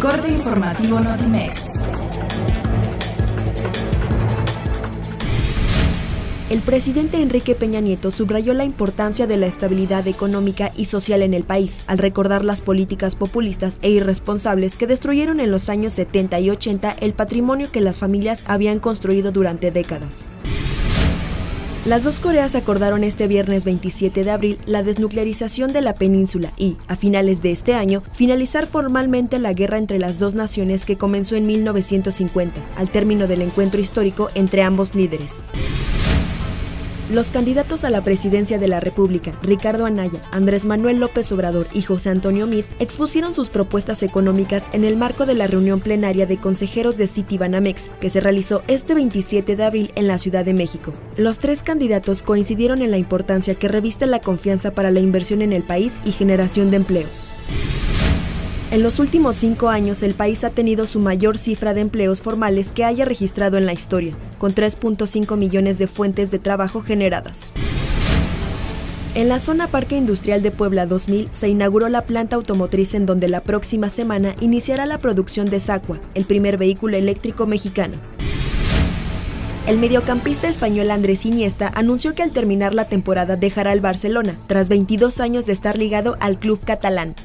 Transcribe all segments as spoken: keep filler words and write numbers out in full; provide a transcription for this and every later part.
Corte informativo Notimex. El presidente Enrique Peña Nieto subrayó la importancia de la estabilidad económica y social en el país, al recordar las políticas populistas e irresponsables que destruyeron en los años setenta y ochenta el patrimonio que las familias habían construido durante décadas. Las dos Coreas acordaron este viernes veintisiete de abril la desnuclearización de la península y, a finales de este año, finalizar formalmente la guerra entre las dos naciones que comenzó en mil novecientos cincuenta, al término del encuentro histórico entre ambos líderes. Los candidatos a la presidencia de la República, Ricardo Anaya, Andrés Manuel López Obrador y José Antonio Meade, expusieron sus propuestas económicas en el marco de la reunión plenaria de consejeros de Citibanamex, que se realizó este veintisiete de abril en la Ciudad de México. Los tres candidatos coincidieron en la importancia que reviste la confianza para la inversión en el país y generación de empleos. En los últimos cinco años, el país ha tenido su mayor cifra de empleos formales que haya registrado en la historia, con tres punto cinco millones de fuentes de trabajo generadas. En la zona Parque Industrial de Puebla dos mil se inauguró la planta automotriz en donde la próxima semana iniciará la producción de Zacua, el primer vehículo eléctrico mexicano. El mediocampista español Andrés Iniesta anunció que al terminar la temporada dejará el Barcelona, tras veintidós años de estar ligado al club catalán.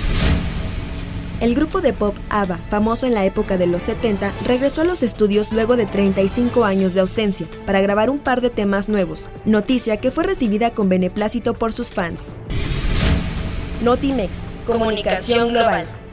El grupo de pop ABBA, famoso en la época de los setenta, regresó a los estudios luego de treinta y cinco años de ausencia, para grabar un par de temas nuevos, noticia que fue recibida con beneplácito por sus fans. Notimex, comunicación global.